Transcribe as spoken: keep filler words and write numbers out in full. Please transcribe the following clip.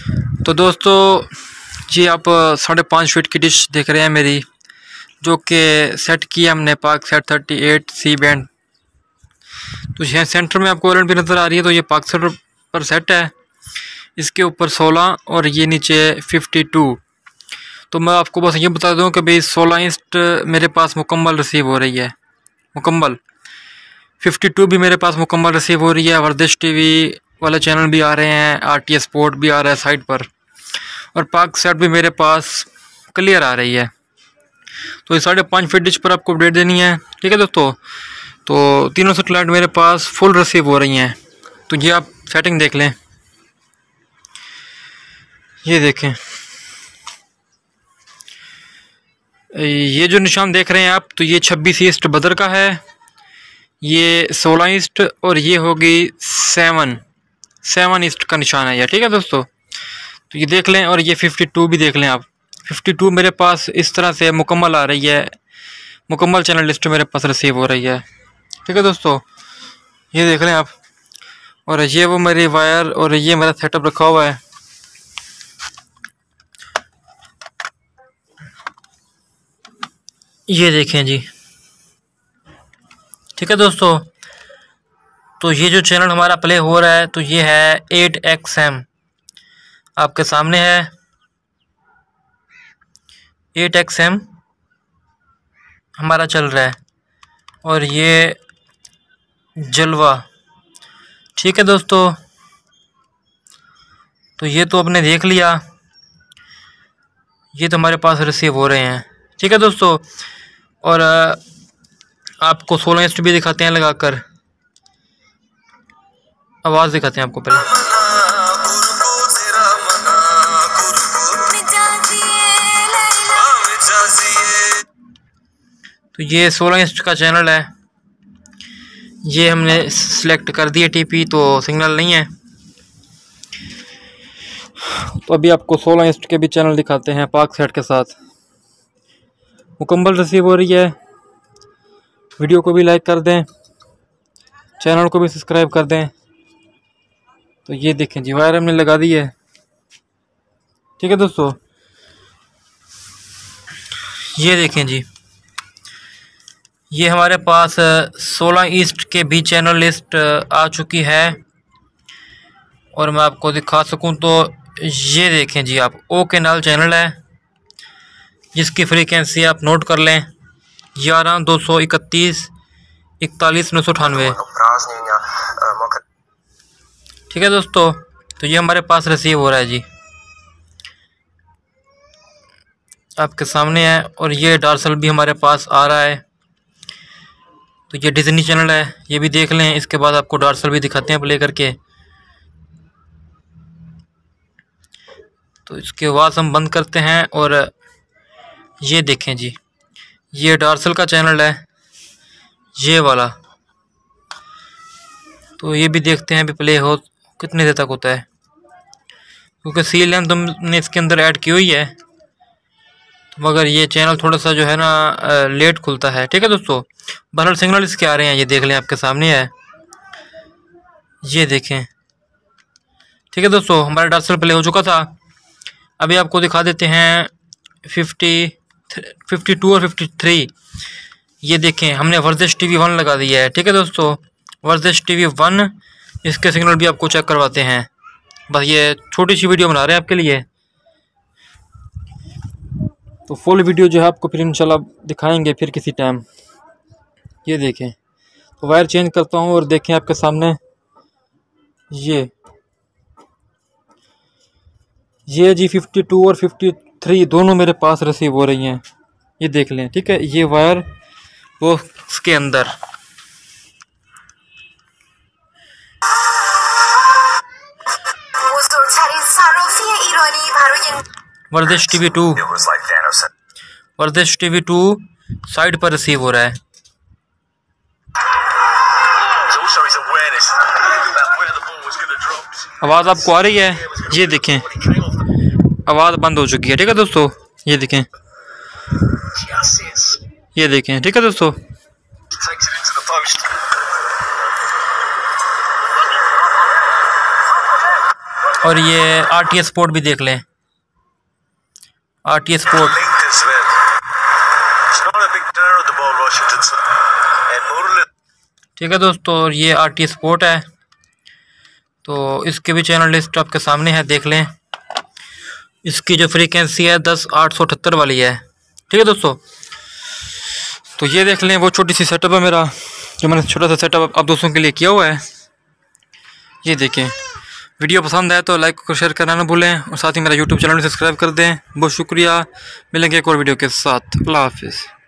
तो दोस्तों जी आप साढ़े पाँच फीट की डिश देख रहे हैं मेरी, जो कि सेट की है हमने Paksat thirty eight C band. तो यहाँ सेंटर में आपको वारंट भी नज़र आ रही है, तो ये पाक सेट पर सेट है। इसके ऊपर सोलह और ये नीचे फिफ्टी टू। तो मैं आपको बस ये बता दूं कि भाई सोलह इंच मेरे पास मुकम्मल रिसीव हो रही है, मुकम्मल। फिफ्टी टू भी मेरे पास मुकम्मल रिसीव हो रही है। वर्दिश टीवी वाले चैनल भी आ रहे हैं, आरटीएस स्पोर्ट भी आ रहा है साइड पर, और पाक सेट भी मेरे पास क्लियर आ रही है। तो इस साढ़े पाँच फीट डिश पर आपको अपडेट देनी है, ठीक है दोस्तों। तो तीनों सेटेलाइट मेरे पास फुल रिसीव हो रही हैं। तो ये आप सेटिंग देख लें, ये देखें, ये जो निशान देख रहे हैं आप, तो ये छब्बीस ईस्ट बदर का है, ये सोलह ईस्ट और ये होगी सेवन सेवन ईस्ट का निशान है ये, ठीक है दोस्तों। तो ये देख लें, और ये फिफ्टी टू भी देख लें आप। फिफ्टी टू मेरे पास इस तरह से मुकम्मल आ रही है, मुकम्मल चैनल लिस्ट मेरे पास रिसीव हो रही है, ठीक है दोस्तों। ये देख लें आप। और ये वो मेरी वायर और ये मेरा सेटअप रखा हुआ है। ये देखें जी, ठीक है दोस्तों। तो ये जो चैनल हमारा प्ले हो रहा है, तो ये है एट एक्स एम, आपके सामने है एट एक्स एम हमारा चल रहा है, और ये जलवा, ठीक है दोस्तों। तो ये तो आपने देख लिया, ये तो हमारे पास रिसीव हो रहे हैं, ठीक है दोस्तों। और आपको सोलह इंच भी दिखाते हैं लगाकर, आवाज़ दिखाते हैं आपको पहले। तो ये सोलह इंच का चैनल है, ये हमने सिलेक्ट कर दिया टीपी, तो सिग्नल नहीं है। तो अभी आपको सोलह इंच के भी चैनल दिखाते हैं पाक सेट के साथ, मुकम्मल रिसीव हो रही है। वीडियो को भी लाइक कर दें, चैनल को भी सब्सक्राइब कर दें। तो ये देखें जी, वायर हमने लगा दी है, ठीक है दोस्तों। ये देखें जी, ये हमारे पास सोलह ईस्ट के भी चैनल लिस्ट आ चुकी है। और मैं आपको दिखा सकूं तो ये देखें जी आप, ओ कैनाल चैनल है, जिसकी फ्रीक्वेंसी आप नोट कर लें, ग्यारह दो सौ इकतीस इकतालीस नौ सौ अठानवे, ठीक है दोस्तों। तो ये हमारे पास रिसीव हो रहा है जी, आपके सामने है। और ये डार्सल भी हमारे पास आ रहा है। तो ये डिज्नी चैनल है, ये भी देख लें। इसके बाद आपको डार्सल भी दिखाते हैं प्ले करके। तो इसके बाद हम बंद करते हैं, और ये देखें जी, ये डार्सल का चैनल है, ये वाला। तो ये भी देखते हैं भी प्ले हो कितने देर तक होता है, क्योंकि सी लेंथ तुमने इसके अंदर ऐड की हुई है, तो मगर ये चैनल थोड़ा सा जो है ना लेट खुलता है, ठीक है दोस्तों। बहरहाल सिग्नल इसके आ रहे हैं, ये देख लें, आपके सामने है, ये देखें, ठीक है दोस्तों। हमारा डार्सल प्ले हो चुका था। अभी आपको दिखा देते हैं फिफ्टी फिफ्टी टू और फिफ्टी थ्री। ये देखें, हमने वर्दिश टीवी वन लगा दिया है, ठीक है दोस्तों। वर्दिश टीवी वन, इसके सिग्नल भी आपको चेक करवाते हैं। बस ये छोटी सी वीडियो बना रहे हैं आपके लिए, तो फुल वीडियो जो है आपको फिर इंशाल्लाह दिखाएंगे फिर किसी टाइम। ये देखें, तो वायर चेंज करता हूँ, और देखें आपके सामने ये ये जी फिफ्टी टू और फिफ्टी थ्री दोनों मेरे पास रिसीव हो रही हैं, ये देख लें, ठीक है। ये वायर वो उसके अंदर, वर्दिश टीवी टू वर्दिश टीवी टू साइड पर रिसीव हो रहा है। आवाज़ आपको आ रही है, ये देखें, आवाज़ बंद हो चुकी है, ठीक है दोस्तों। ये देखें, ये देखें, ठीक है दोस्तों। और ये आर टी एस स्पोर्ट भी देख लें, आर टी एस स्पोर्ट। ठीक है दोस्तों, और ये आर टी एस स्पोर्ट है, तो इसके भी चैनल लिस्ट आपके सामने है, देख लें। इसकी जो फ्रीक्वेंसी है दस आठ सौ अठहत्तर वाली है। ठीक है दोस्तों, तो ये देख लें, वो छोटी सी सेटअप है मेरा, जो मैंने छोटा सा सेटअप आप दोस्तों के लिए किया हुआ है। ये देखें, वीडियो पसंद आए तो लाइक और शेयर करना ना भूलें, और साथ ही मेरा यूट्यूब चैनल सब्सक्राइब कर दें। बहुत शुक्रिया, मिलेंगे एक और वीडियो के साथ। अल्लाह हाफिज़।